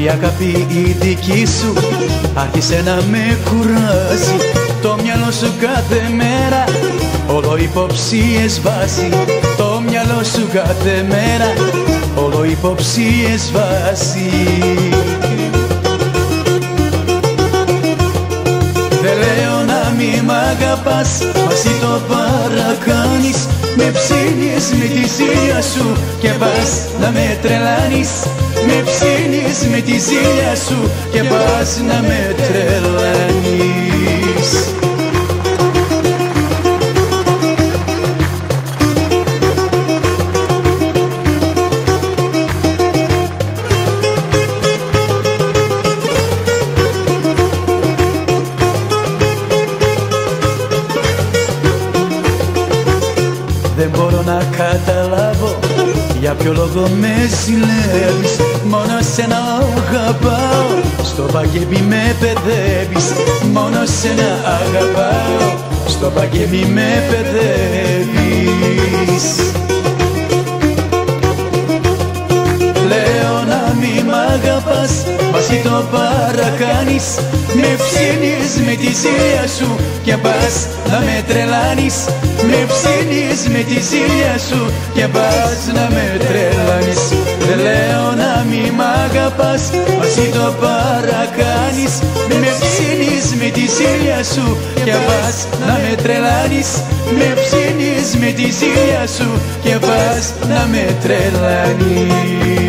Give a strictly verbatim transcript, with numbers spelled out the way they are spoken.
Η αγάπη η δική σου άρχισε να με κουράζει. Το μυαλό σου κάθε μέρα όλο υποψίες βάζει. Το μυαλό σου κάθε μέρα όλο υποψίες βάζει. Δεν λέω να μη μ' αγαπάς, μα εσύ το παρακάνεις. Με ψήνεις με τη ζήλια σου και πας να με τρελάνεις. Με ψήνεις με τη ζήλια σου και πας να με τρελάνεις. Δεν μπορώ να καταλάβω για ποιο λόγο με ζηλεύεις. Μόνο σένα αγαπάω, στο παγεύει με παιδεύεις. Μόνο σένα αγαπάω, στο παγεύει με παιδεύεις. Λέω να μη μ' αγαπάς, μα εσύ το παρακάνεις. Με ψήνεις με τη ζήλια σου και πας να με τρελάνεις. Με ψήνεις με τη ζήλια σου και πας να με τρελάνεις. Δεν λέω να μη μ' αγαπάς, μα εσύ το παρακάνεις. Με ψήνεις με τη ζήλια σου και πας να με τρελάνεις. Με ψήνεις με τη ζήλια σου και πας να με τρελάνεις.